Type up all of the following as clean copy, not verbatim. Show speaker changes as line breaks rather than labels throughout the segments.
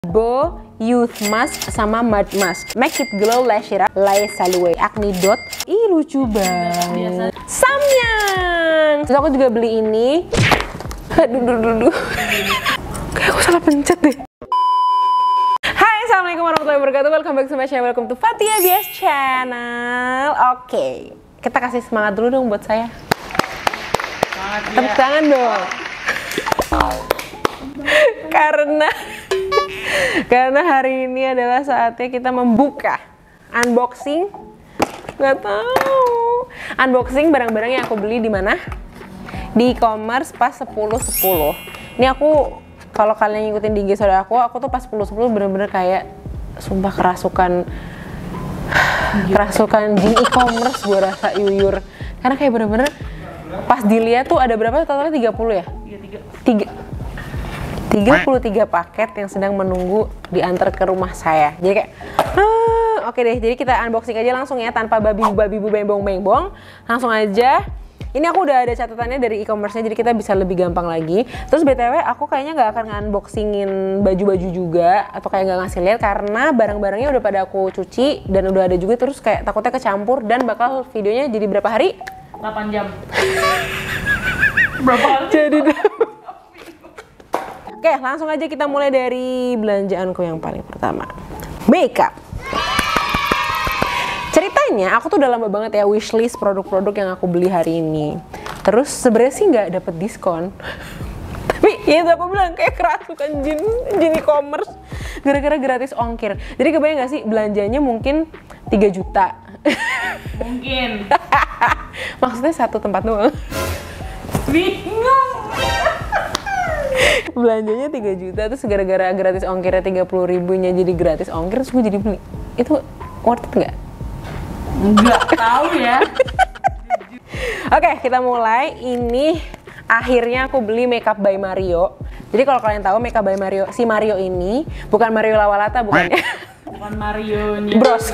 Bo Youth Mask sama Mud Mask. Make it glow, lash it up, lay salue, acne dot. Ih lucu banget. Samyang. Terus aku juga beli ini. Aduh. Kayak aku salah pencet deh. Hai, assalamualaikum warahmatullahi wabarakatuh. Welcome back to my channel. Welcome to Fathia BS Channel. Oke, kita kasih semangat dulu dong buat saya. Tepuk tangan dong. Karena hari ini adalah saatnya kita membuka unboxing. Nggak tahu. Unboxing barang-barang yang aku beli di mana? Di e-commerce pas 10.10. Ini aku, kalau kalian ngikutin di IG story aku tuh pas 10.10 bener-bener kayak sumpah kerasukan jin e-commerce gue rasa yuyur. Karena kayak bener-bener pas dilihat tuh ada berapa totalnya 30 ya? 33 paket yang sedang menunggu diantar ke rumah saya. Jadi kayak oke deh, jadi kita unboxing aja langsung ya, tanpa babi-bu bembong-bembong. Langsung aja. Ini aku udah ada catatannya dari e-commerce-nya, jadi kita bisa lebih gampang lagi. Terus BTW aku kayaknya nggak akan unboxingin baju-baju juga, atau kayak nggak ngasih lihat karena barang-barangnya udah pada aku cuci dan udah ada juga, terus kayak takutnya kecampur dan bakal videonya jadi berapa hari?
8 jam. Berapa hari?
Jadi Oke, langsung aja kita mulai dari belanjaanku yang paling pertama. Makeup. Ceritanya, aku tuh udah lama banget ya wishlist produk-produk yang aku beli hari ini. Terus sebenarnya sih nggak dapet diskon. Tapi ya aku bilang kayak kerasukan jin e-commerce. Gara-gara gratis ongkir. Jadi kebayang nggak sih belanjanya mungkin 3 juta.
Mungkin.
Maksudnya satu tempat doang.
Bingung.
Belanjanya 3 juta, terus gara-gara gratis ongkirnya 30.000-nya jadi gratis ongkir, terus gue jadi beli. Itu worth it nggak?
Nggak tahu ya.
Oke, kita mulai. Ini akhirnya aku beli Makeup by Mario. Jadi kalau kalian tahu Makeup by Mario, si Mario ini bukan Mario Lawalata, bukan ya?
Bukan Mario
Bros.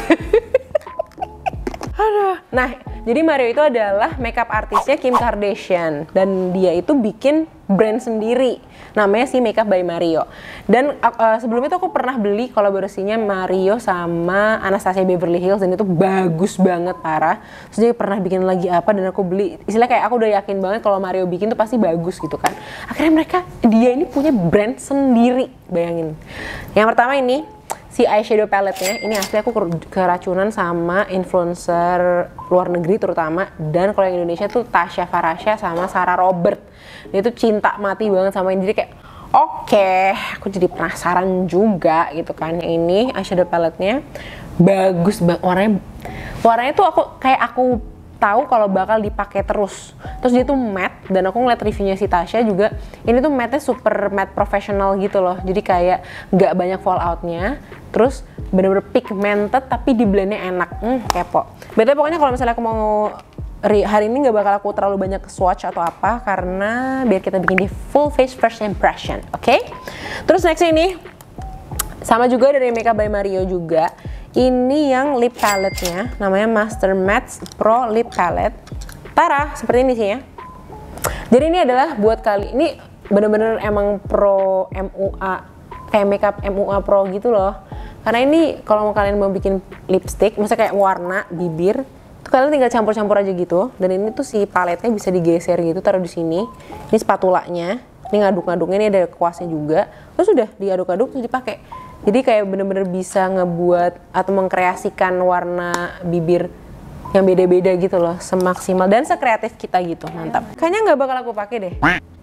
Aduh. Nah, jadi Mario itu adalah makeup artisnya Kim Kardashian dan dia itu bikin brand sendiri namanya si Makeup by Mario. Dan sebelumnya tuh aku pernah beli kolaborasinya Mario sama Anastasia Beverly Hills dan itu bagus banget parah. Terus dia pernah bikin lagi apa dan aku beli. Istilahnya kayak aku udah yakin banget kalau Mario bikin tuh pasti bagus gitu kan. Akhirnya dia ini punya brand sendiri, bayangin. Yang pertama ini si eyeshadow palette-nya, ini asli aku keracunan sama influencer luar negeri terutama, dan kalau yang Indonesia tuh Tasya Farasya sama Sarah Robert. Dia tuh cinta mati banget sama ini, jadi kayak oke, aku jadi penasaran juga gitu kan. Yang ini eyeshadow palette-nya bagus banget, warnanya tuh aku tahu kalau bakal dipakai terus. Terus dia tuh matte, dan aku ngeliat reviewnya si Tasya juga, ini tuh matte-nya super matte profesional gitu loh. Jadi kayak nggak banyak fallout-nya, terus bener-bener pigmented tapi di blendnya enak. Kepo. Betul, pokoknya kalau misalnya aku mau hari ini nggak bakal aku terlalu banyak swatch atau apa, karena biar kita bikin di full face first impression, oke? Terus next ini sama juga dari Makeup by Mario juga. Ini yang lip palette-nya, namanya Master Matte Pro Lip Palette. Tara, seperti ini sih ya. Jadi ini adalah buat ini bener-bener emang pro MUA, kayak makeup MUA pro gitu loh. Karena ini kalau kalian mau bikin lipstick, misalnya kayak warna bibir, tuh kalian tinggal campur-campur aja gitu. Dan ini tuh si paletnya bisa digeser gitu, taruh di sini. Ini spatulanya, ini ngaduk-ngaduknya, ini ada kuasnya juga. Terus udah diaduk-aduk terus dipakai. Jadi kayak bener-bener bisa ngebuat atau mengkreasikan warna bibir yang beda-beda gitu loh, semaksimal dan sekreatif kita gitu. Mantap. Kayaknya nggak bakal aku pakai deh.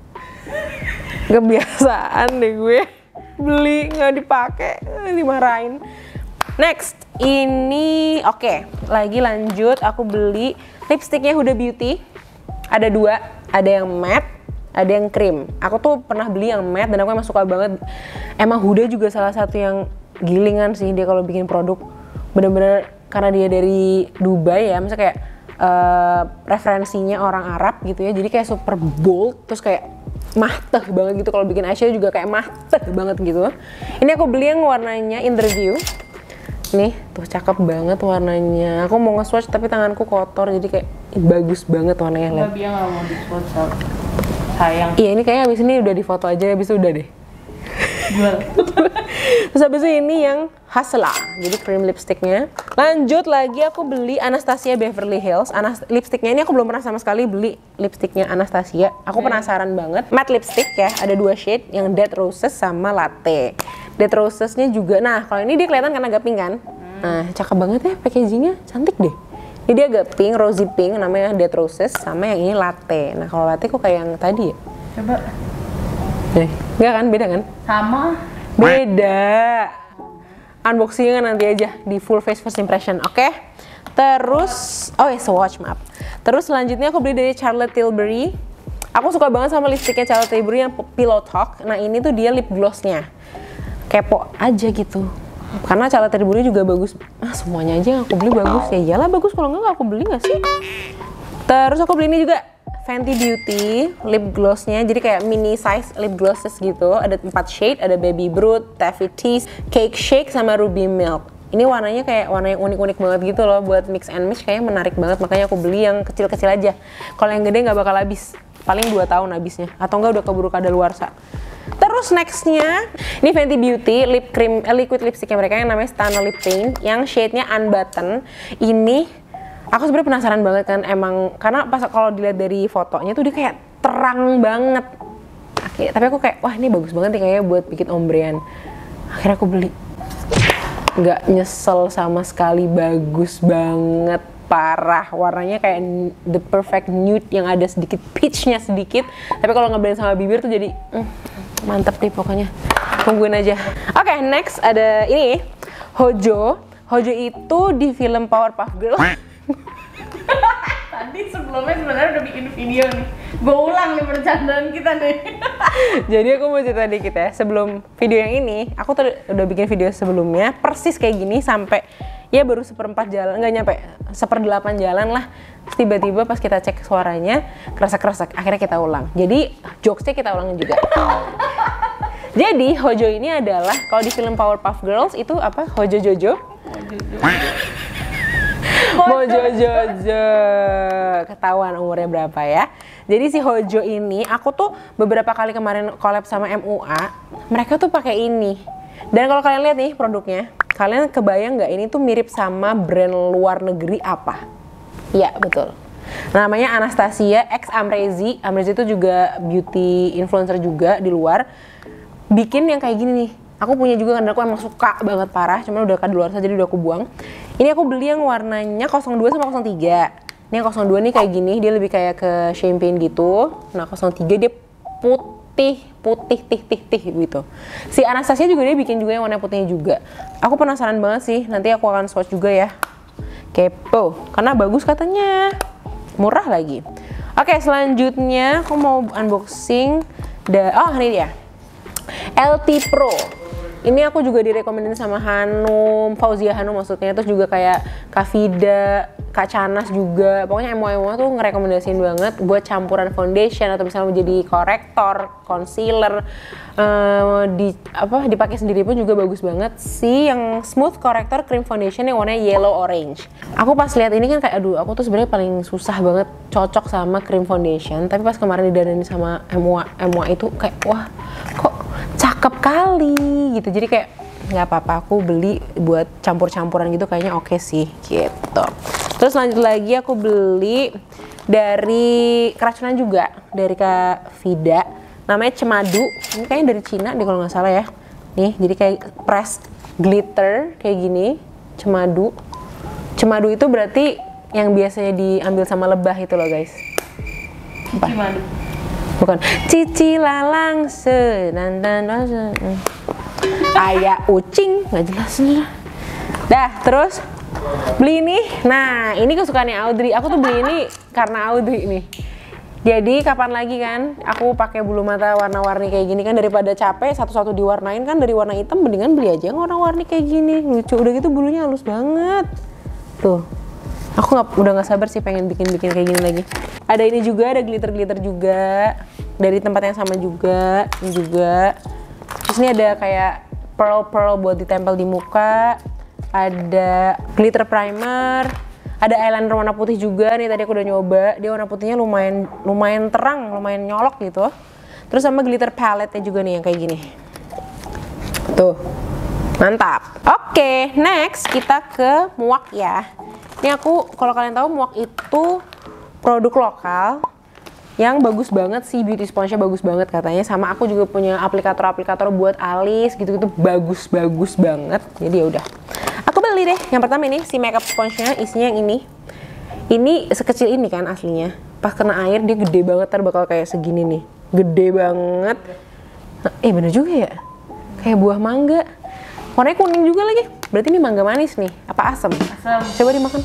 Kebiasaan deh gue beli nggak dipakai, dimarahin. Next, ini oke, lagi lanjut. Aku beli lipstiknya Huda Beauty. Ada 2, ada yang matte, ada yang krim. Aku tuh pernah beli yang matte dan aku emang suka banget. Emang Huda juga salah satu yang gilingan sih dia kalau bikin produk. Bener-bener karena dia dari Dubai ya, misalnya kayak referensinya orang Arab gitu ya. Jadi kayak super bold, terus kayak mahteh banget gitu. Kalau bikin eyeshadow juga kayak mahteh banget gitu. Ini aku beli yang warnanya Interview. Nih, tuh cakep banget warnanya. Aku mau nge-swatch tapi tanganku kotor, jadi kayak bagus banget warnanya.
Enggak, dia nggak mau di-swatch. Sayang.
Iya, ini kayaknya abis ini udah difoto aja, abis itu udah deh.
Jual.
Terus habis itu ini yang Hustler, jadi cream lipsticknya. Lanjut lagi aku beli Anastasia Beverly Hills. Lipsticknya ini aku belum pernah sama sekali beli lipsticknya Anastasia. Aku penasaran banget. Matte lipstick ya, ada 2 shade, yang Dead Roses sama Latte. Dead Rosesnya juga, nah kalau ini dia kelihatan kan agak pink kan. Nah cakep banget ya packagingnya, cantik deh. Jadi agak pink, rosy pink, namanya Dead Roses, sama yang ini Latte. Nah kalau Latte kok kayak yang tadi ya?
Coba.
Enggak kan, beda kan?
Sama.
Beda. Unboxingnya nanti aja di full face first impression, oke? Terus, swatch maaf. Terus selanjutnya aku beli dari Charlotte Tilbury. Aku suka banget sama lipstiknya Charlotte Tilbury yang Pillow Talk. Nah ini tuh dia lip glossnya. Kepo aja gitu. Karena Charlotte Tilbury juga bagus. Semuanya aja yang aku beli bagus. Ya iyalah bagus, kalau enggak aku beli nggak sih? Terus aku beli ini juga. Fenty Beauty lip glossnya, jadi kayak mini size lip glosses gitu. Ada 4 shade, ada Baby Brut, Taffy Tease, Cake Shake, sama Ruby Milk. Ini warnanya kayak warna yang unik-unik banget gitu loh, buat mix and match kayaknya menarik banget. Makanya aku beli yang kecil-kecil aja. Kalau yang gede nggak bakal habis, paling 2 tahun habisnya. Atau enggak udah keburu kadaluarsa. Terus nextnya, ini Fenty Beauty lip cream, liquid lipsticknya mereka yang namanya Stana Lip Paint, yang shade-nya Unbutton. Ini aku sebenarnya penasaran banget kan, emang karena pas kalau dilihat dari fotonya tuh dia kayak terang banget. Tapi aku kayak, wah ini bagus banget nih kayaknya buat bikin ombrean. Akhirnya aku beli. Nggak nyesel sama sekali, bagus banget, parah. Warnanya kayak the perfect nude yang ada sedikit peachnya sedikit. Tapi kalau ngeblend sama bibir tuh jadi mantep deh pokoknya. Tungguin aja. Oke, next ada ini Hojo. Hojo itu di film Powerpuff Girls.
Tadi sebelumnya sebenarnya udah bikin video nih. Gue ulang nih percandaan kita nih.
Jadi aku mau cerita dikit ya. Sebelum video yang ini, aku udah bikin video sebelumnya persis kayak gini sampai ya baru 1/4 jalan, nggak nyampe 1/8 jalan lah. Terus tiba-tiba pas kita cek suaranya kresek-kresek. Akhirnya kita ulang. Jadi jokesnya kita ulangin juga. Jadi Hojo ini adalah kalau di film Powerpuff Girls itu apa? Hojo Jojo. Hojo Jojo, ketahuan umurnya berapa ya. Jadi si Hojo ini, aku tuh beberapa kali kemarin collab sama MUA, mereka tuh pakai ini. Dan kalau kalian lihat nih produknya, kalian kebayang nggak ini tuh mirip sama brand luar negeri apa? Iya betul. Namanya Anastasia X Amrezy. Amrezy itu juga beauty influencer juga di luar. Bikin yang kayak gini nih. Aku punya juga kan, aku emang suka banget parah, cuman udah kadaluarsa jadi udah aku buang. Ini aku beli yang warnanya 02 sama 03. Ini yang 02 nih kayak gini, dia lebih kayak ke champagne gitu. Nah 03 dia putih gitu. Si Anastasia juga dia bikin juga yang warna putihnya juga. Aku penasaran banget sih, nanti aku akan swatch juga ya. Kepo, karena bagus katanya. Murah lagi. Oke, selanjutnya aku mau unboxing ini dia. LT Pro. Ini aku juga direkomendasiin sama Hanum, Fauzia Hanum maksudnya, terus juga kayak Kak Vida, Kak Canas juga. Pokoknya MUA tuh ngerekomendasiin banget buat campuran foundation atau misalnya menjadi korektor, concealer, dipakai sendiri pun juga bagus banget. Si yang smooth corrector cream foundation yang warnanya yellow orange. Aku pas lihat ini kan kayak aduh, aku tuh sebenarnya paling susah banget cocok sama cream foundation, tapi pas kemarin didandanin sama MUA itu kayak wah, kok cakep kali gitu. Jadi kayak nggak apa-apa, aku beli buat campur-campuran gitu kayaknya oke sih gitu. Terus lanjut lagi aku beli dari keracunan juga dari Kak Vida, namanya Cemadu. Ini kayaknya dari Cina deh kalau nggak salah ya. Nih jadi kayak press glitter kayak gini. Cemadu itu berarti yang biasanya diambil sama lebah itu loh guys. Apa?
Gimana?
Bukan Cici Lalang Ayah Ucing, nggak jelas nih. Dah, terus beli ini. Nah, ini kesukaannya Audrey. Aku tuh beli ini karena Audrey nih. Jadi kapan lagi kan aku pakai bulu mata warna-warni kayak gini kan, daripada capek satu-satu diwarnain kan dari warna hitam, mendingan beli aja yang warna-warni kayak gini. Lucu, udah gitu bulunya halus banget. Tuh. Aku udah nggak sabar sih pengen bikin kayak gini lagi. Ada ini juga, ada glitter juga dari tempat yang sama juga, ini juga. Terus ini ada kayak pearl buat ditempel di muka. Ada glitter primer, ada eyeliner warna putih juga nih, tadi aku udah nyoba. Dia warna putihnya lumayan terang, lumayan nyolok gitu. Terus sama glitter palette-nya juga nih yang kayak gini. Tuh, mantap. Oke, next kita ke muak ya. Ini aku, kalau kalian tahu muak itu produk lokal yang bagus banget sih, beauty sponge-nya bagus banget katanya. Sama aku juga punya aplikator-aplikator buat alis gitu-gitu, bagus banget. Jadi ya udah. Aku beli deh. Yang pertama ini si makeup sponge-nya, isinya yang ini. Ini sekecil ini kan aslinya. Pas kena air dia gede banget, ntar bakal kayak segini nih. Gede banget. Bener juga ya. Kayak buah mangga. Warnanya kuning juga lagi. Berarti ini mangga manis nih. Apa asam?
Asam.
Coba dimakan.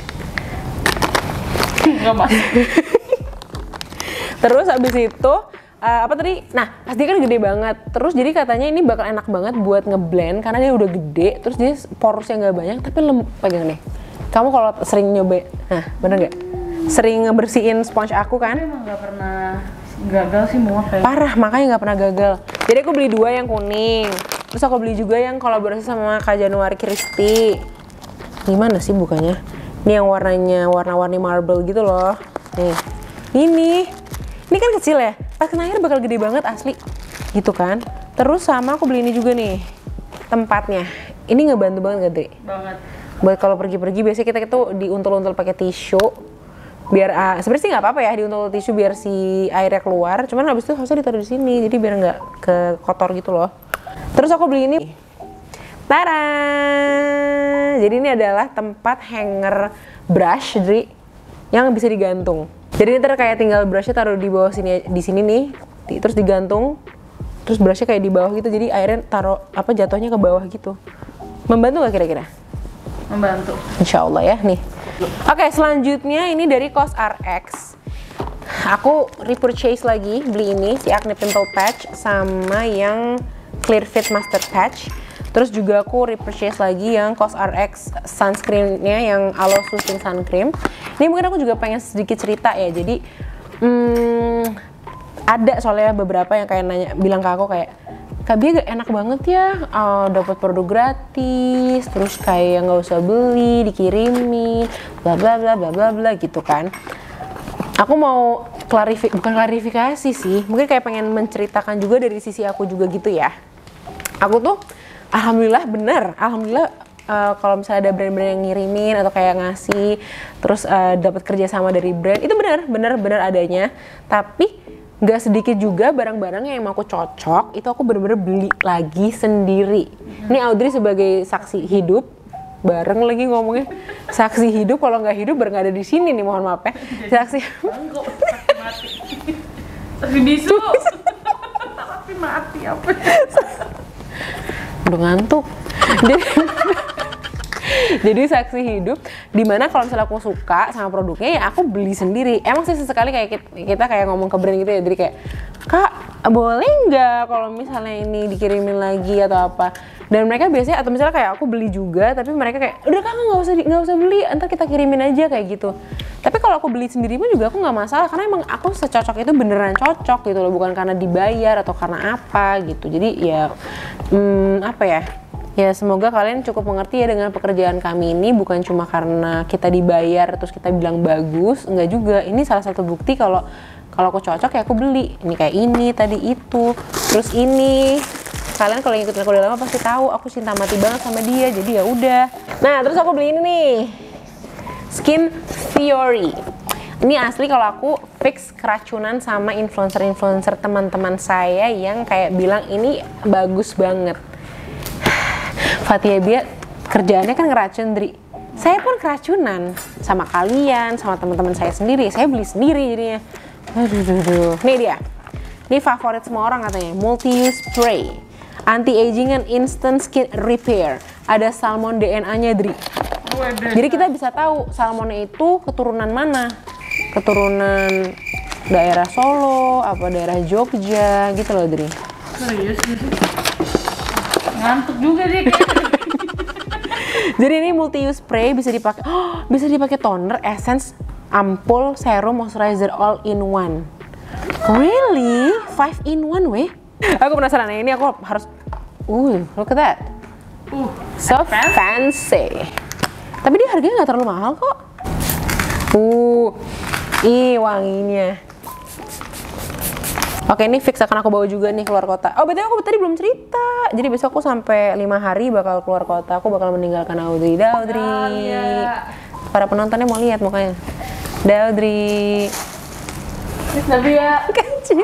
Enggak masuk.
Terus abis itu apa tadi? Nah, pasti kan gede banget. Terus jadi katanya ini bakal enak banget buat ngeblend karena dia udah gede. Terus dia porosnya nggak banyak, tapi pegang deh. Kamu kalau sering nyoba, nah bener nggak? Sering ngebersihin sponge aku kan?
Tapi emang nggak pernah gagal sih muak kayak.
Parah, makanya nggak pernah gagal. Jadi aku beli 2 yang kuning. Terus aku beli juga yang kolaborasi sama Kak Januari Christie. Gimana sih bukannya? Ini yang warnanya warna-warni marble gitu loh. Nih, ini kan kecil ya. Pas kena air bakal gede banget asli, gitu kan? Terus sama aku beli ini juga nih, tempatnya. Ini ngebantu banget gak, Dri?
Banget.
Buat kalau pergi-pergi biasanya kita itu diuntul-untul pakai tisu. Biar sebenarnya sih nggak apa-apa ya diuntul tisu biar si airnya keluar. Cuman habis itu harusnya ditaruh di sini, jadi biar nggak ke kotor gitu loh. Terus aku beli ini. Tada! Jadi ini adalah tempat hanger brush, Dri, yang bisa digantung. Jadi ntar kayak tinggal brushnya taruh di bawah sini, di sini nih, terus digantung, terus brushnya kayak di bawah gitu. Jadi airnya taruh jatuhnya ke bawah gitu. Membantu nggak kira-kira?
Membantu.
Insya Allah ya nih. Oke, selanjutnya ini dari COSRX. Aku repurchase lagi beli ini si Acne Pimple Patch sama yang Clear Fit Master Patch. Terus juga aku repurchase lagi yang COSRX sunscreen-nya yang Aloe Soothing Sun Cream. Ini mungkin aku juga pengen sedikit cerita ya. Jadi ada soalnya beberapa yang kayak bilang ke aku kayak, Kak Bia gak enak banget ya dapat produk gratis, terus kayak nggak usah beli, dikirimin, bla bla bla bla bla bla gitu kan. Aku mau bukan klarifikasi sih, mungkin kayak pengen menceritakan juga dari sisi aku juga gitu ya. Aku tuh alhamdulillah kalau misalnya ada brand-brand yang ngirimin atau kayak ngasih, terus dapat kerja sama dari brand, itu benar adanya. Tapi nggak sedikit juga barang-barang yang aku cocok, itu aku bener-bener beli lagi sendiri. Ini Audrey sebagai saksi hidup, bareng lagi ngomongnya, saksi hidup. Kalau nggak hidup nggak ada di sini nih, mohon maaf ya. Saksi.
Mati. Tapi bisu. Tapi mati apa?
Udah ngantuk. Jadi saksi hidup dimana kalau misalnya aku suka sama produknya ya aku beli sendiri. Emang sih sesekali kayak kita kayak ngomong ke brand gitu ya, jadi kayak, Kak boleh nggak kalau misalnya ini dikirimin lagi atau apa. Dan mereka biasanya, atau misalnya kayak aku beli juga tapi mereka kayak, udah Kak nggak usah beli, ntar kita kirimin aja kayak gitu. Tapi kalau aku beli sendiri pun juga aku nggak masalah, karena emang aku secocok itu beneran cocok gitu loh, bukan karena dibayar atau karena apa gitu. Jadi ya apa ya, ya semoga kalian cukup mengerti ya dengan pekerjaan kami ini, bukan cuma karena kita dibayar terus kita bilang bagus, enggak juga. Ini salah satu bukti kalau aku cocok ya aku beli. Ini kayak ini tadi itu, terus ini. Kalian kalau ngikutin aku udah lama pasti tahu aku cinta mati banget sama dia, jadi ya udah. Nah, terus aku beli ini nih. Skin Theory. Ini asli kalau aku fix keracunan sama influencer-influencer teman-teman saya yang kayak bilang ini bagus banget. Fathia Bia kerjaannya kan ngeracun, Dri. Saya pun keracunan sama kalian, sama teman-teman saya sendiri. Saya beli sendiri jadinya. Aduh. Nih dia. Ini favorit semua orang katanya. Multi-use spray, anti-aging and instant skin repair. Ada salmon DNA-nya, Dri. Jadi kita bisa tahu salmonnya itu keturunan mana. Keturunan daerah Solo, apa daerah Jogja gitu loh, Dri.
Serius gitu. Ngantuk juga deh kayak.
Jadi ini multi-use spray, bisa dipakai toner, essence, ampul, serum, moisturizer all in one. Really? 5 in 1 weh? Aku penasaran, ini aku harus look at that. So fancy. Tapi dia harganya nggak terlalu mahal kok. Ih wanginya. Oke, ini fix akan aku bawa juga nih keluar kota. Oh, betul aku tadi belum cerita. Jadi besok aku sampai 5 hari bakal keluar kota. Aku bakal meninggalkan Audrey. Daudri. Para penontonnya mau lihat mukanya. Daudri.
Tapi ya
Kecil.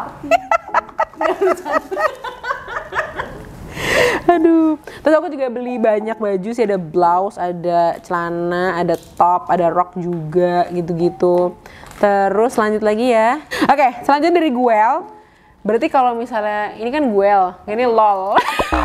Aduh. Terus aku juga beli banyak baju sih, ada blouse, ada celana, ada top, ada rok juga gitu-gitu. Terus lanjut lagi ya. Oke, selanjutnya dari Guel. Berarti kalau misalnya ini kan Guel, ini lol.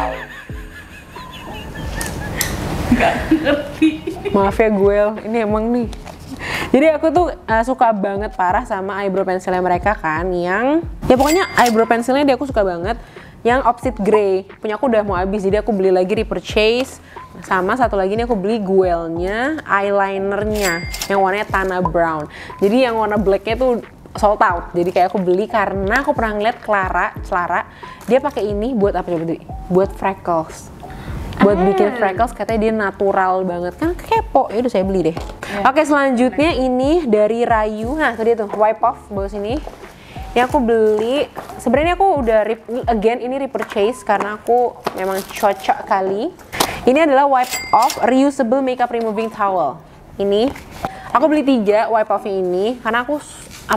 nggak ngerti.
Maaf ya Guel, ini emang nih. Jadi aku tuh suka banget parah sama eyebrow pensilnya mereka kan, yang ya pokoknya eyebrow pensilnya dia aku suka banget. Yang Opsit Grey, punya aku udah mau habis, jadi aku beli lagi repurchase. Sama satu lagi nih aku beli Guelnya, eyelinernya yang warnanya Tanah Brown. Jadi yang warna blacknya tuh sold out. Jadi kayak aku beli karena aku pernah ngeliat Clara, dia pakai ini buat apa coba? Buat freckles. Buat bikin freckles, katanya dia natural banget. Kan kepo, ya udah saya beli deh. Oke, selanjutnya ini dari Rayu. Nah, itu dia tuh, wipe off bawah sini. Yang aku beli, sebenarnya aku udah ini repurchase karena aku memang cocok kali. Ini adalah wipe off reusable makeup removing towel. Ini, aku beli 3 wipe off ini karena aku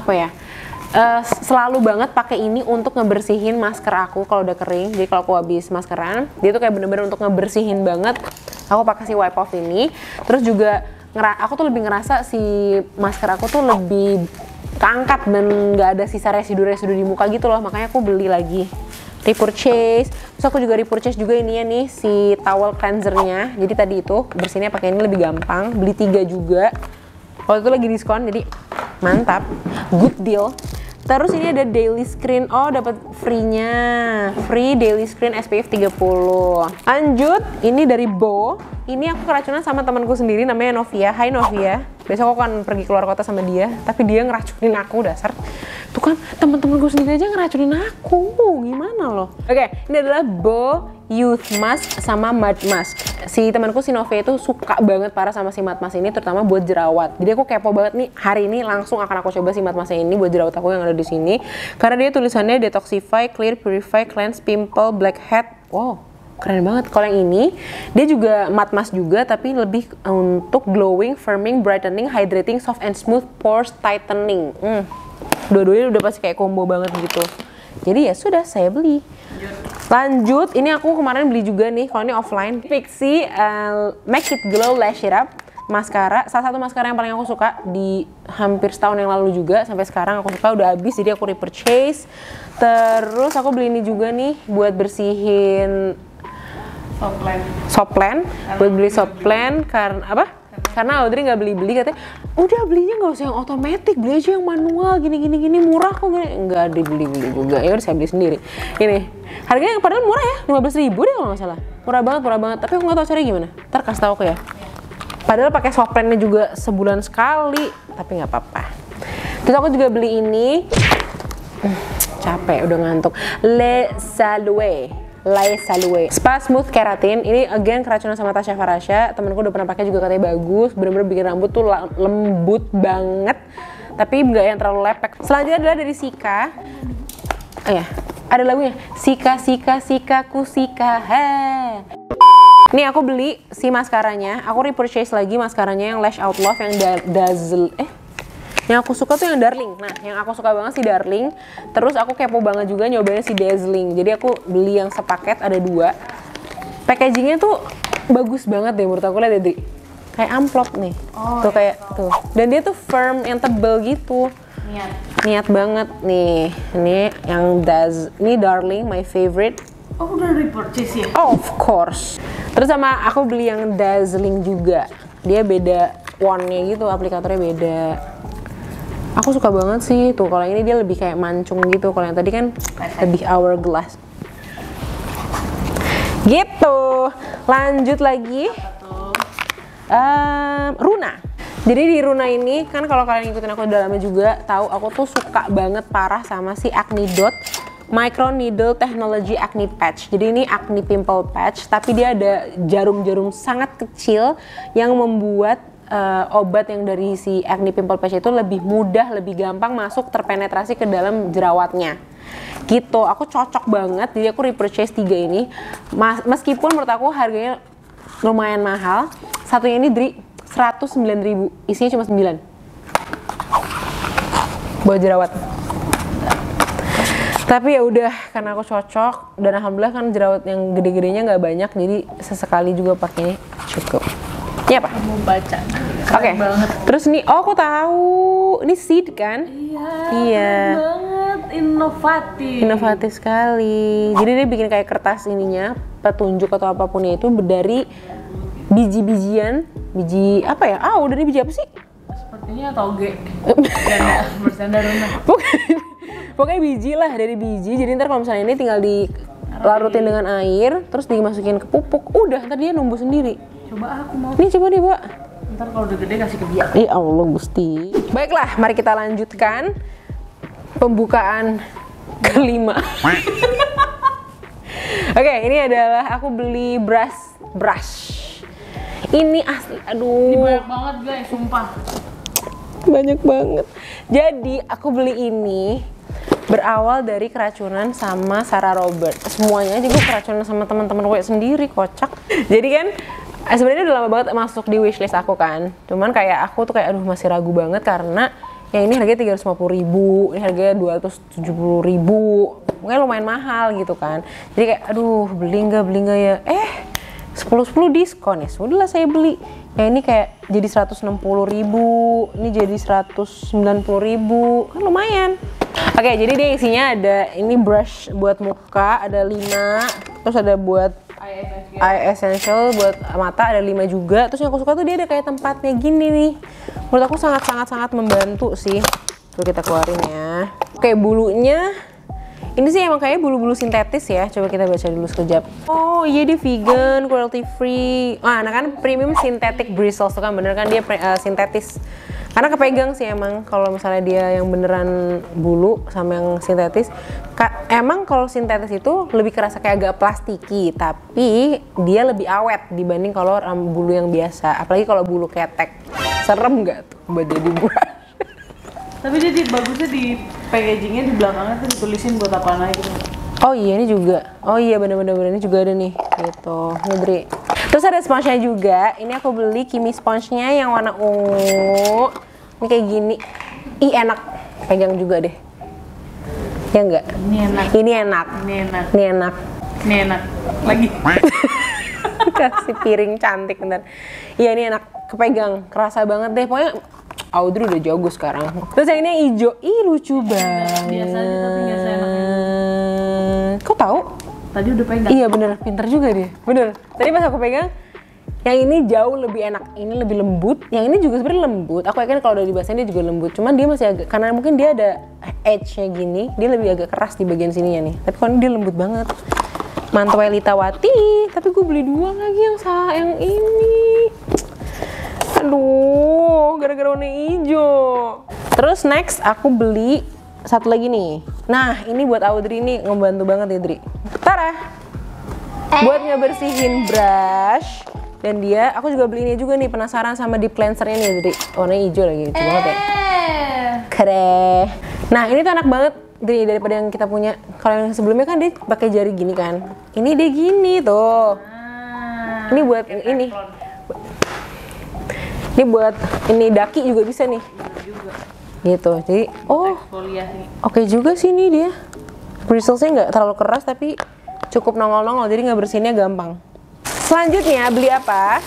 selalu banget pakai ini untuk ngebersihin masker aku kalau udah kering. Jadi kalau aku habis maskeran, dia tuh kayak bener-bener untuk ngebersihin banget. Aku pakai si wipe off ini. Terus juga aku tuh lebih ngerasa si masker aku tuh lebih keangkat dan nggak ada sisa residu-residu di muka gitu loh, makanya aku beli lagi repurchase. Terus aku juga repurchase juga ini ya nih si towel cleansernya. Jadi tadi itu bersihnya pakai ini lebih gampang. Beli 3 juga. Waktu itu lagi diskon jadi mantap, good deal. Terus ini ada daily screen, oh dapat free daily screen SPF 30. Lanjut, ini dari Bo. Ini aku keracunan sama temanku sendiri namanya Novia. Hai Novia. Besok aku akan pergi keluar kota sama dia, tapi dia ngeracunin aku, dasar. Tuh kan teman-temanku sendiri aja ngeracunin aku. Gimana loh? Oke, ini adalah Bo Youth Mask sama Mud Mask. Si temanku si Novia itu suka banget parah sama si Mud Mask ini, terutama buat jerawat. Jadi aku kepo banget nih, hari ini langsung akan aku coba si Mud Mask ini buat jerawat aku yang ada di sini. Karena dia tulisannya detoxify, clear, purify, cleanse, pimple, blackhead. Wow, keren banget. Kalau yang ini, dia juga matte mask juga, tapi lebih untuk glowing, firming, brightening, hydrating, soft and smooth, pores tightening. Dua-duanya udah pasti kayak combo banget gitu. Jadi ya sudah, saya beli. Lanjut, ini aku kemarin beli juga nih, kalau ini offline. Fixie Make It Glow Lash It Up maskara, salah satu maskara yang paling aku suka di hampir setahun yang lalu juga, sampai sekarang aku suka, udah habis jadi aku repurchase. Terus aku beli ini juga nih buat bersihin Soplan. Buat beli Soplan karena apa? Karena Audrey nggak beli-beli, katanya udah belinya nggak usah yang otomatis, beli aja yang manual, gini murah kok, gini. Nggak dibeli-beli juga, ya udah saya beli sendiri. Ini harganya padahal murah ya, 15.000 deh kalau nggak salah, murah banget. Tapi aku nggak tahu caranya gimana, ntar kasih tahu aku ya. Padahal pakai Soplannya juga sebulan sekali, tapi nggak apa-apa. Terus aku juga beli ini, capek udah ngantuk, Le Salue Spa Smooth Keratin. Ini again keracunan sama Tasya Farasya. Temenku udah pernah pakai juga, katanya bagus, bener-bener bikin rambut tuh lembut banget, tapi nggak yang terlalu lepek. Selanjutnya adalah dari Sika. Oh ya, ada lagunya, Sika ku Sika he. Nih aku beli si maskaranya, aku repurchase lagi maskaranya yang Lash Out Love yang Dazzle. Yang aku suka tuh yang Darling. Nah, yang aku suka banget si Darling. Terus aku kepo banget juga nyobain si Dazzling. Jadi aku beli yang sepaket, ada 2. Packagingnya tuh bagus banget deh menurut aku, lihat deh. Kayak amplop nih. Tuh kayak tuh. Dan dia tuh firm, yang tebel gitu. Niat banget nih. Ini yang ini Darling, my favorite.
Oh, udah repurchase ya?
Oh, of course. Terus sama aku beli yang Dazzling juga. Dia beda wand-nya gitu, aplikatornya beda. Aku suka banget sih tuh, kalau ini dia lebih kayak mancung gitu, kalau yang tadi kan lebih hourglass gitu. Lanjut lagi, Runa. Jadi di Runa ini kan kalau kalian ikutin aku udah lama juga tahu aku tuh suka banget parah sama si Acne Dot Micro Needle Technology Acne Patch. Jadi ini acne pimple patch, tapi dia ada jarum-jarum sangat kecil yang membuat obat yang dari si acne pimple patch itu lebih mudah, lebih gampang masuk terpenetrasi ke dalam jerawatnya. Gitu, aku cocok banget, jadi aku repurchase 3 ini. Meskipun menurut aku harganya lumayan mahal. Satunya ini Dri 109.000, isinya cuma 9 buat jerawat. Tapi ya udah, karena aku cocok dan alhamdulillah kan jerawat yang gede-gedenya nggak banyak, jadi sesekali juga pakai ini cukup. Ini apa?
Mau baca.
Oke. Terus nih, oh aku tahu, ini seed kan?
Iya. Keren banget, inovatif.
Inovatif sekali. Jadi dia bikin kayak kertas ininya, petunjuk atau apapun itu dari biji-bijian, biji apa ya? Ah, udah nih biji apa sih?
Sepertinya toge. Bersenda rumah.
Pokoknya biji lah, dari biji. Jadi ntar kalau misalnya ini tinggal dilarutin dengan air, terus dimasukin ke pupuk, udah ntar dia numbuh sendiri.
Coba aku mau.
Nih coba deh, Mbak.
Ntar kalau udah gede kasih ke dia.
Ya Allah Gusti. Baiklah, mari kita lanjutkan pembukaan kelima. Oke, ini adalah aku beli brush. Ini asli, aduh.
Ini banyak banget guys, sumpah.
Banyak banget. Jadi aku beli ini berawal dari keracunan sama Sarah Robert. Semuanya aja gue keracunan sama teman-teman gue sendiri, kocak. Jadi kan sebenarnya udah lama banget masuk di wishlist aku kan. Cuman kayak aku tuh kayak aduh masih ragu banget karena yang ini harganya 350.000, ini harganya 270.000. Mungkin lumayan mahal gitu kan. Jadi kayak aduh beli nggak ya. 10 diskon ya. Sudahlah saya beli. Ya ini kayak jadi 160.000, ini jadi 190.000. Kan lumayan. Oke, jadi dia isinya ada ini brush buat muka ada 5, terus ada buat eye essential buat mata ada 5 juga. Terus yang aku suka tuh dia ada kayak tempatnya gini nih. Menurut aku sangat membantu sih. Coba kita keluarin ya. Oke, bulunya ini sih emang kayak bulu-bulu sintetis ya. Coba kita baca dulu sekejap. Oh iya dia vegan, cruelty free. Nah kan premium synthetic bristles tuh kan bener kan dia sintetis. Karena kepegang sih emang kalau misalnya dia yang beneran bulu sama yang sintetis. Emang kalau sintetis itu lebih kerasa kayak agak plastiki, tapi dia lebih awet dibanding kalau bulu yang biasa. Apalagi kalau bulu ketek. Serem nggak tuh buat jadi brush?
Tapi dia bagusnya di packagingnya di belakangnya tuh ditulisin buat apaan aja gitu.
Oh iya ini juga. Oh iya bener-bener ini juga ada nih. Gitu. Ngedri. Terus ada sponge-nya juga. Ini aku beli Kimi sponge-nya yang warna ungu. Ini kayak gini. Ih enak. Pegang juga deh. Ya enggak?
Ini enak.
Ini enak.
Ini enak.
Ini enak.
Ini enak. Lagi.
Kasih piring cantik bentar. Iya ini enak. Kepegang. Kerasa banget deh. Pokoknya Audrey udah jago sekarang. Terus yang ini yang hijau. Ih lucu banget.
Biasa aja tapi nggak seenak ini.
Kau tahu?
Tadi udah pegang.
Iya bener, pinter juga dia. Bener. Tadi pas aku pegang, yang ini jauh lebih enak. Ini lebih lembut. Yang ini juga sebenarnya lembut. Aku yakin kalau udah dibasahin dia juga lembut. Cuman dia masih agak, karena mungkin dia ada edge-nya gini, dia lebih agak keras di bagian sininya nih. Tapi kalau ini dia lembut banget. Mantap Elitawati. Tapi gue beli 2 lagi yang ini. Aduh, gara-gara warna hijau. Terus next aku beli satu lagi nih. Nah, ini buat Audrey nih ngebantu banget ya, Dri. Tara. Buat ngebersihin brush. Dan dia, aku juga beli ini juga nih, penasaran sama deep cleanser-nya nih, Dri. Warnanya hijau lagi, lucu banget ya. Keren. Nah, ini tuh enak banget, Dri, daripada yang kita punya. Kalau yang sebelumnya kan dia pakai jari gini kan. Ini dia gini tuh. Ini buat ini. Ini buat ini daki juga bisa nih.
Juga.
Gitu. Jadi oke juga sih ini dia. Bristlesnya nggak terlalu keras tapi cukup nongol-nongol jadi nggak bersihnya gampang. Selanjutnya beli apa?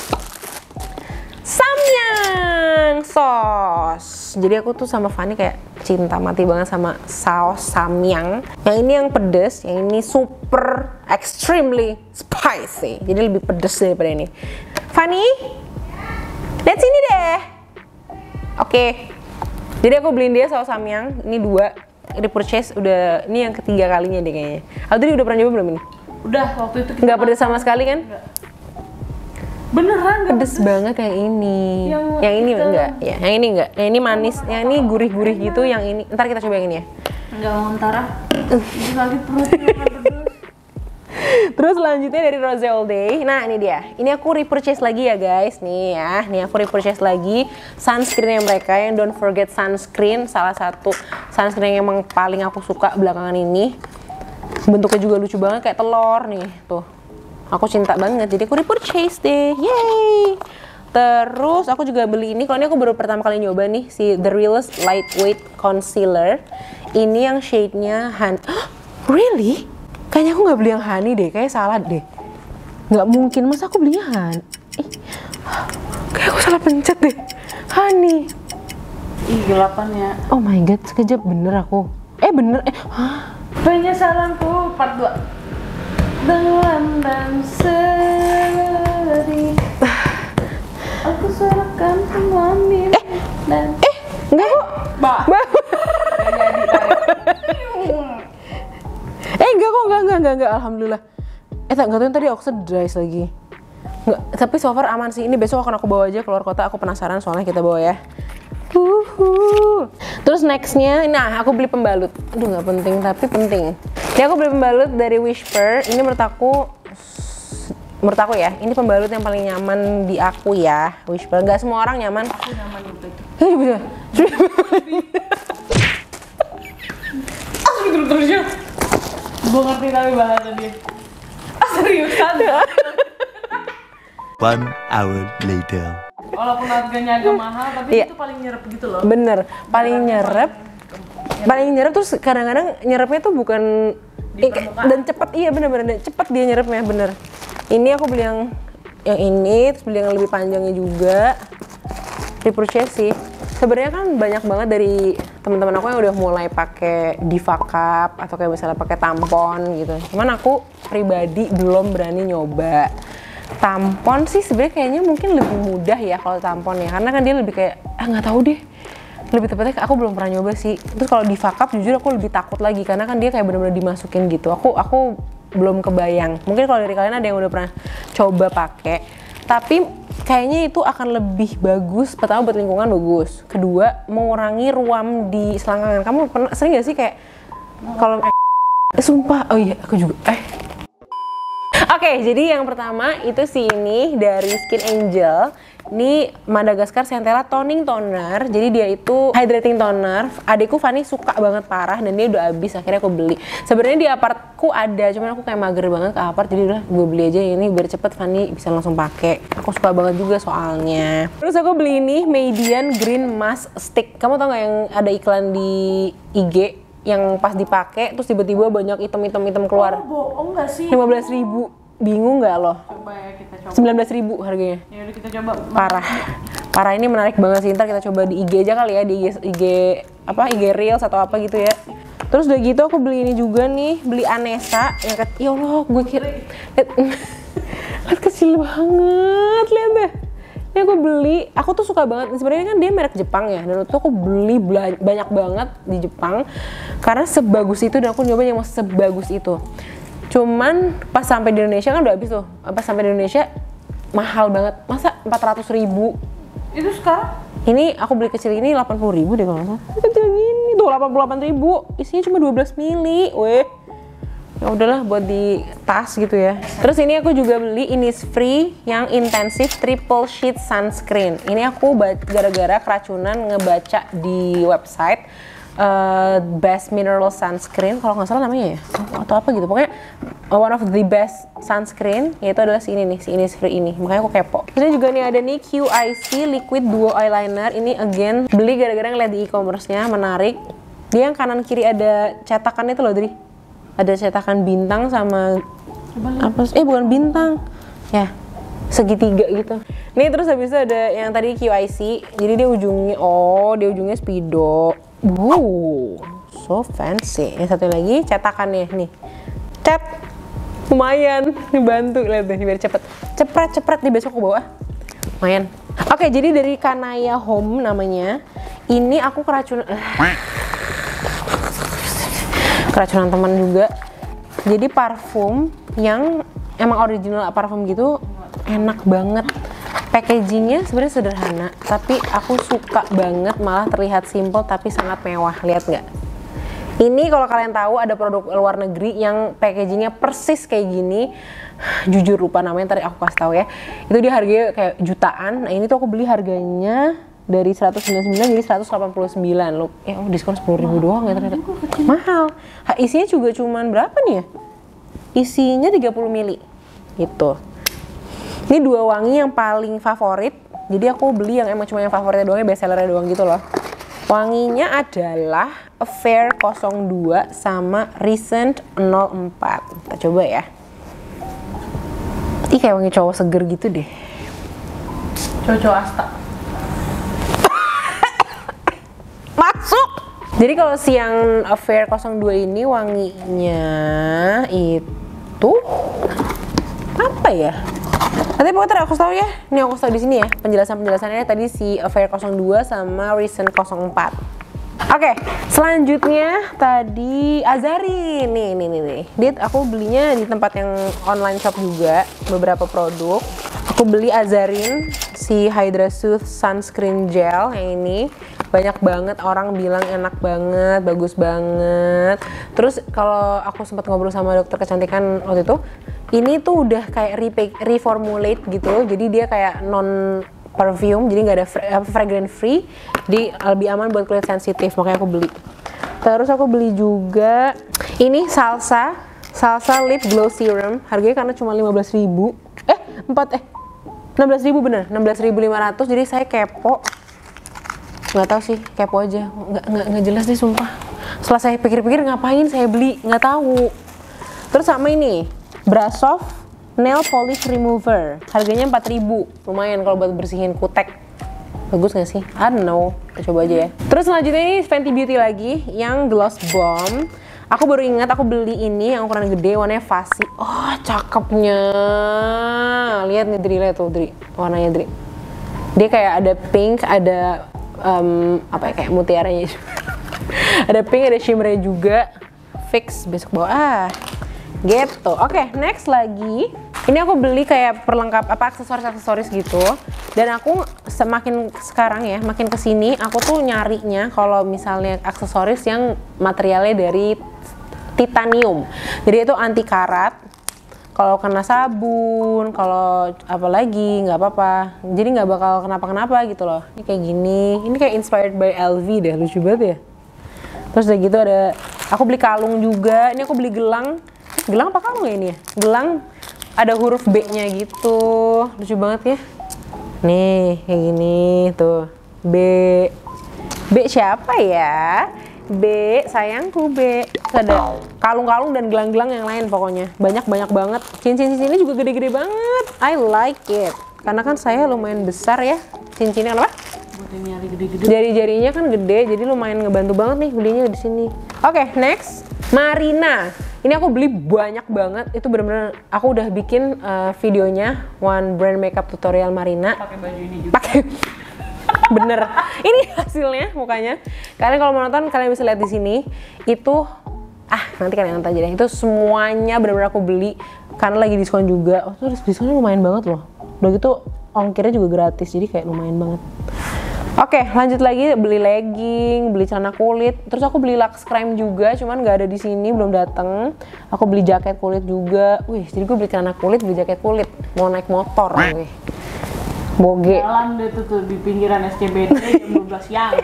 Samyang sauce. Jadi aku tuh sama Fanny kayak cinta mati banget sama saus samyang. Yang ini yang pedes, yang ini super extremely spicy. Jadi lebih pedes daripada ini. Fanny, lihat sini deh. Oke. Jadi aku beliin dia saus samyang. Ini 2. Repurchase udah ini yang ketiga kalinya deh kayaknya. Audrey udah pernah nyoba belum ini?
Udah waktu itu kita
nggak pedes sama sekali kan?
Enggak. Beneran nggak
Pedes banget yang ini. Yang ini
itu.
enggak? Ya, yang ini enggak. Yang ini manis. Yang ini gurih-gurih gitu. Yang ini. Ntar kita coba yang ini ya.
Enggak mau ntar ah. Itu sakit perut makan pedes.
Terus selanjutnya dari Rose All Day. Nah ini dia. Ini aku repurchase lagi ya guys. Nih ya. Nih aku repurchase lagi sunscreennya mereka yang Don't Forget Sunscreen. Salah satu sunscreen yang emang paling aku suka belakangan ini. Bentuknya juga lucu banget kayak telur nih. Tuh. Aku cinta banget. Jadi aku repurchase deh. Yeay. Terus aku juga beli ini. Kalau ini aku baru pertama kali nyoba nih. Si The Realest Lightweight Concealer. Ini yang shade-nya Really? Kayaknya aku nggak beli yang honey deh, kayak salah deh. Nggak mungkin, masa aku belinya honey? Kayak aku salah pencet deh. Honey.
Ih, gelapan ya.
Oh my god, sekejap bener aku. Bener.
Penyesalanku part 2. Dalam dan sedih. Aku serahkan semua mimpi dan
Enggak kok.
Bah. Jadi
Enggak, alhamdulillah. Enggak tahu yang tadi oxidize lagi. Enggak, tapi so far aman sih. Ini besok akan aku bawa aja keluar kota. Aku penasaran soalnya kita bawa ya. Terus nextnya, nah aku beli pembalut. Aduh nggak penting tapi penting. Ini aku beli pembalut dari Whisper. Ini menurut aku ya, ini pembalut yang paling nyaman di aku ya. Whisper. Gak semua orang nyaman.
aku nyaman itu. Terusnya. Gue ngerti tapi bahasa dia. Seriusan.
1 hour later.
Walaupun harganya agak mahal, tapi
Iya.
itu paling nyerep gitu loh.
Bener, paling nyerep terus kadang-kadang nyerepnya tuh bukan
Di permukaan.
dan cepet, iya bener-bener cepet dia nyerepnya bener. Ini aku beli yang ini, terus beli yang lebih panjangnya juga. Repurchase sih. Sebenarnya kan banyak banget dari teman-teman aku yang udah mulai pakai Diva Cup atau kayak misalnya pakai tampon gitu. Cuman aku pribadi belum berani nyoba. Tampon sih sebenarnya kayaknya mungkin lebih mudah ya kalau tampon ya, karena kan dia lebih kayak nggak tahu deh, lebih tepatnya aku belum pernah nyoba sih. Terus kalau Diva Cup jujur aku lebih takut lagi karena kan dia kayak benar-benar dimasukin gitu. Aku belum kebayang. Mungkin kalau dari kalian ada yang udah pernah coba pakai, tapi kayaknya itu akan lebih bagus. Pertama buat lingkungan bagus, kedua mengurangi ruam di selangkangan. Kamu pernah sering gak sih kayak kalau sumpah, oh iya aku juga Oke, jadi yang pertama itu si ini dari Skin Angel. Ini Madagascar Centella Toning Toner. Jadi dia itu hydrating toner. Adikku Fanny suka banget parah dan dia udah habis. Akhirnya aku beli. Sebenarnya di apartku ada, cuman aku kayak mager banget ke apart. Jadi udah gue beli aja ini biar cepet Fanny bisa langsung pakai. Aku suka banget juga soalnya. Terus aku beli ini Median Green Mask Stick. Kamu tau gak yang ada iklan di IG yang pas dipakai terus tiba-tiba banyak item keluar?
Oh, bohong nggak sih?
15.000. Bingung nggak lo?
Coba ya kita coba.
19.000 harganya.
Ya udah kita coba.
Parah ini menarik banget sih. Ntar kita coba di IG aja kali ya, di IG IG Reels atau apa gitu ya. Terus udah gitu aku beli ini juga nih, beli Anessa yang ya Allah, gue kira lihat kecil banget, lihat deh. Ini aku beli, aku tuh suka banget. Sebenarnya kan dia merek Jepang ya, dan itu aku beli banyak banget di Jepang karena sebagus itu dan aku nyoba yang sebagus itu. Cuman pas sampai di Indonesia kan udah habis tuh. Pas sampai di Indonesia mahal banget. Masa 400.000?
Itu sekarang?
Ini aku beli kecil ini 80.000 deh kalau nggak salah. Kecil gini tuh 88.000. Isinya cuma 12 mili. Weh. Ya udahlah buat di tas gitu ya. Terus ini aku juga beli Innisfree yang Intensive Triple Sheet Sunscreen. Ini aku gara-gara keracunan ngebaca di website best mineral sunscreen kalau nggak salah namanya ya atau apa gitu, pokoknya one of the best sunscreen yaitu adalah si ini nih, si Innisfree ini, makanya aku kepo. Terus juga nih ada nih QIC Liquid Duo Eyeliner. Ini again beli gara-gara ngeliat di e-commerce-nya, menarik. Dia yang kanan kiri ada cetakan itu loh, Dri, ada cetakan bintang sama apa sih? Bukan bintang ya, segitiga gitu. Nih terus habis itu ada yang tadi QIC, jadi dia ujungnya Speedo. So fancy. Yang satu lagi cetakannya nih. Cat. Lumayan, dibantu lihat deh biar cepet. Cepret nih besok aku bawa. Lumayan. Oke, jadi dari Kanaya Home namanya. Ini aku keracunan teman juga. Jadi parfum yang emang original parfum gitu, enak banget. Packagingnya sebenarnya sederhana, tapi aku suka banget, malah terlihat simple tapi sangat mewah. Lihat nggak? Ini kalau kalian tahu ada produk luar negeri yang packagingnya persis kayak gini. Jujur lupa namanya, tadi aku kasih tahu ya. Itu dia harganya kayak jutaan. Nah ini tuh aku beli harganya dari 199 jadi 189 loh. Diskon 10.000 doang ya ternyata. Mahal. Isinya juga cuman berapa nih ya? Isinya 30 mili gitu. Ini 2 wangi yang paling favorit. Jadi aku beli yang emang cuma yang favoritnya doang, best sellernya doang gitu loh. Wanginya adalah Affair 02 sama Recent 04. Kita coba ya. Ih kayak wangi cowok seger gitu deh.
Cowok Asta.
Masuk! Jadi kalau si yang Affair 02 ini wanginya itu apa ya? Nanti pokoknya aku tahu ya. Ini aku tahu di sini ya. Penjelasannya tadi si Affair 02 sama Recent 04. Oke, selanjutnya tadi Azarin. Nih. Aku belinya di tempat yang online shop juga, beberapa produk. Aku beli Azarin si Hydra Soothe Sunscreen Gel yang ini. Banyak banget orang bilang enak banget, bagus banget. Terus kalau aku sempat ngobrol sama dokter kecantikan waktu itu, ini tuh udah kayak reformulate gitu. Jadi dia kayak non perfume, jadi nggak ada fragrance free, jadi lebih aman buat kulit sensitif, makanya aku beli. Terus aku beli juga ini salsa lip glow serum, harganya karena cuma 15.000 16.000 bener, 16.500. Jadi saya kepo, nggak tahu sih, kepo aja, nggak jelas nih sumpah. Setelah saya pikir-pikir ngapain saya beli, nggak tahu. Terus sama ini Brasov Nail Polish Remover, harganya 4.000, lumayan kalau buat bersihin kutek. Bagus gak sih? I don't know, kita coba aja ya. Terus selanjutnya ini Fenty Beauty lagi, yang Gloss Bomb. Aku baru ingat aku beli ini yang ukuran gede, warnanya Fassi. Oh cakepnya, lihat nih Dri, lihat tuh Dri, warnanya Dri. Dia kayak ada pink, ada kayak mutiaranya. Ada pink, ada shimmernya juga. Fix besok bawa gitu. Oke, next lagi. Ini aku beli kayak perlengkap aksesoris gitu. Dan aku semakin sekarang ya, makin kesini aku tuh nyarinya kalau misalnya aksesoris yang materialnya dari titanium. Jadi itu anti karat. Kalau kena sabun, kalau apalagi nggak apa-apa. Jadi nggak bakal kenapa-kenapa gitu loh. Ini kayak gini. Ini kayak inspired by LV deh, lucu banget ya. Terus udah gitu ada, aku beli kalung juga. Ini aku beli gelang. Gelang apa kalung ya ini ya? Gelang ada huruf B-nya gitu. Lucu banget ya. Nih, kayak gini tuh. B. B siapa ya? B, sayangku B. Terus ada kalung-kalung dan gelang-gelang yang lain pokoknya. Banyak banget. Cincin-cincin ini juga gede-gede banget. I like it. Karena kan saya lumayan besar ya. Cincinnya apa?
Nyari gede-gede.
Jari-jarinya kan gede, jadi lumayan ngebantu banget nih belinya di sini. Oke, next. Marina. Ini aku beli banyak banget. Itu bener-bener aku udah bikin videonya One Brand Makeup Tutorial Marina.
Pakai baju ini juga.
Pakai bener. Ini hasilnya mukanya. Kalian kalau mau nonton kalian bisa lihat di sini. Itu nanti kalian nonton aja deh. Itu semuanya bener-bener aku beli karena lagi diskon juga. Oh, tuh diskonnya lumayan banget loh. Udah gitu ongkirnya juga gratis. Jadi kayak lumayan banget. Oke, lanjut lagi beli legging, beli celana kulit. Terus aku beli Lux Crime juga, cuman nggak ada di sini, belum dateng. Aku beli jaket kulit juga. Wih, jadi gue beli celana kulit, beli jaket kulit. Mau naik motor, wih. Boge.
Jalan deh tuh di pinggiran SCBD jam 12 siang.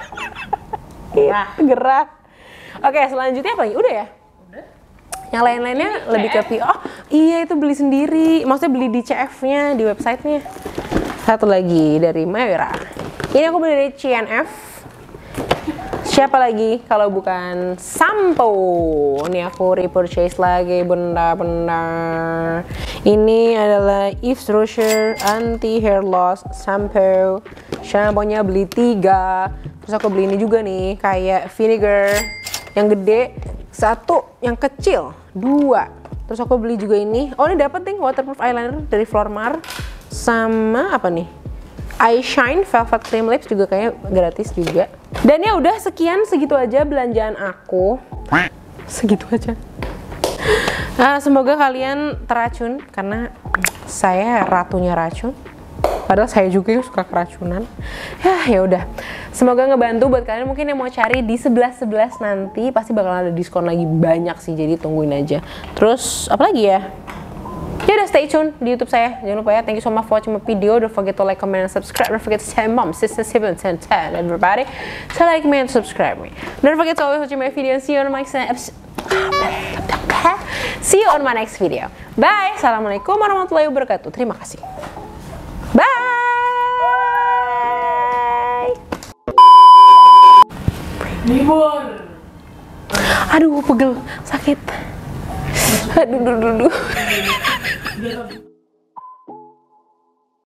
Gerak. Oke, selanjutnya apa lagi? Udah ya?
Udah.
Yang lain-lainnya lebih ke Oh, iya itu beli sendiri. Maksudnya beli di CF-nya, di websitenya. Satu lagi dari Mayra. Ini aku beli dari CNF. Siapa lagi kalau bukan Sampo? Ini aku repurchase lagi benar-benar. Ini adalah Yves Rocher Anti Hair Loss Shampoo. Shampoo-nya beli 3. Terus aku beli ini juga nih, kayak vinegar yang gede 1, yang kecil 2. Terus aku beli juga ini. Oh, ini dapat nih waterproof eyeliner dari Flormar. Sama apa nih? Eye Shine Velvet Cream Lips juga kayaknya gratis juga. Dan ya udah segitu aja belanjaan aku. Segitu aja. Semoga kalian teracun karena saya ratunya racun. Padahal saya juga yang suka keracunan. Ya udah. Semoga ngebantu buat kalian mungkin yang mau cari di 11.11 nanti pasti bakal ada diskon lagi banyak sih. Jadi tungguin aja. Terus apa lagi ya? Ya udah, stay tune di YouTube saya. Jangan lupa ya. Thank you so much for watching my video. Don't forget to like, comment, and subscribe. Don't forget to tell mom, sister, sibling, and tell everybody to like me and subscribe me. Don't forget to always watch my video. See you on my next video. Bye. Assalamualaikum warahmatullahi wabarakatuh. Terima kasih. Bye.
Libur.
Aduh, pegel, sakit. Aduh.